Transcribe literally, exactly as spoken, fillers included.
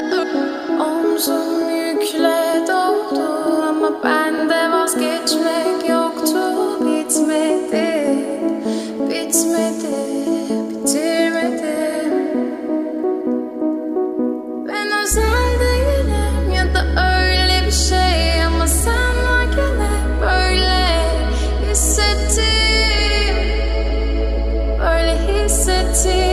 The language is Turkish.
Omzum yükle doldu ama bende vazgeçmek yoktu. Bitmedi, bitmedi, bitirmedim. Ben özel değilim ya da öyle bir şey, ama sen varken hep böyle hissettim, böyle hissettim.